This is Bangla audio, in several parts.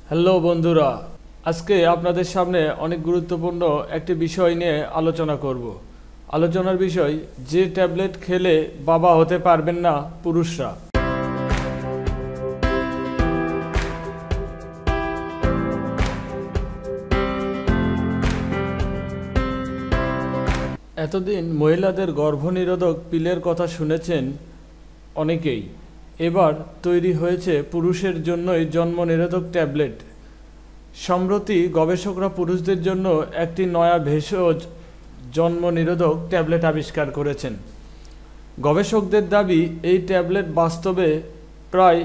হ্যালো বন্ধুরা, আজকে আপনাদের সামনে অনেক গুরুত্বপূর্ণ একটি বিষয় নিয়ে আলোচনা করব। আলোচনার বিষয়, যে ট্যাবলেট খেলে বাবা হতে পারবেন না পুরুষরা। এতদিন মহিলাদের গর্ভনিরোধক পিলের কথা শুনেছেন অনেকেই। এবার তৈরি হয়েছে পুরুষের জন্যই জন্ম নিরোধক ট্যাবলেট। সম্প্রতি গবেষকরা পুরুষদের জন্য একটি নয়া ভেষজ জন্ম নিরোধক ট্যাবলেট আবিষ্কার করেছেন। গবেষকদের দাবি, এই ট্যাবলেট বাস্তবে প্রায়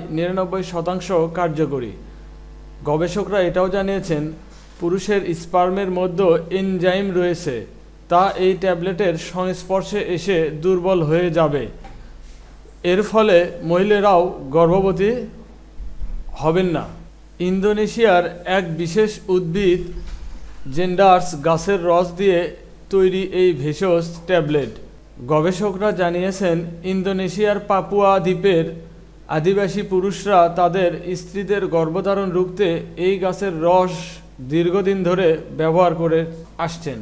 99% কার্যকরী। গবেষকরা এটাও জানিয়েছেন, পুরুষের স্পার্মের মধ্যে এনজাইম রয়েছে, তা এই ট্যাবলেটের সংস্পর্শে এসে দুর্বল হয়ে যাবে। এর ফলে মহিলারাও গর্ভবতী হবেন না। ইন্দোনেশিয়ার এক বিশেষ উদ্ভিদ জেন্ডার্স গাছের রস দিয়ে তৈরি এই ভেষজ ট্যাবলেট। গবেষকরা জানিয়েছেন, ইন্দোনেশিয়ার পাপুয়া দ্বীপের আদিবাসী পুরুষরা তাদের স্ত্রীদের গর্ভধারণ রুখতে এই গাছের রস দীর্ঘদিন ধরে ব্যবহার করে আসছেন।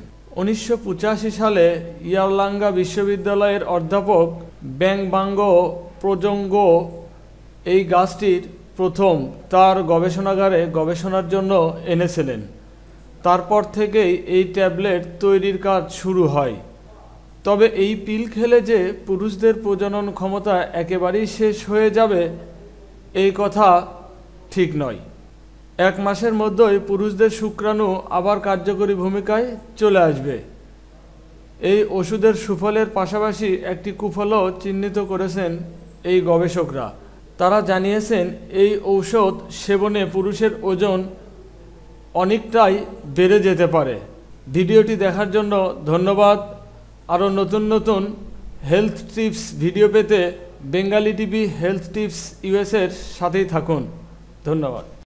1985 সালে ইয়ারলাঙ্গা বিশ্ববিদ্যালয়ের অধ্যাপক ব্যাংবাঙ্গ প্রজঙ্গো এই গাছটির প্রথম তার গবেষণাগারে গবেষণার জন্য এনেছিলেন। তারপর থেকেই এই ট্যাবলেট তৈরির কাজ শুরু হয়। তবে এই পিল খেলে যে পুরুষদের প্রজনন ক্ষমতা একেবারেই শেষ হয়ে যাবে, এই কথা ঠিক নয়। 1 মাসের মধ্যেই পুরুষদের শুক্রাণু আবার কার্যকরী ভূমিকায় চলে আসবে। এই ওষুধের সুফলের পাশাপাশি একটি কুফলও চিহ্নিত করেছেন এই গবেষকরা। তারা জানিয়েছেন, এই ঔষধ সেবনে পুরুষের ওজন অনেকটাই বেড়ে যেতে পারে। ভিডিওটি দেখার জন্য ধন্যবাদ। আরও নতুন নতুন হেলথ টিপস ভিডিও পেতে বেঙ্গালি টিভি হেলথ টিপস ইউএসের সাথেই থাকুন। ধন্যবাদ।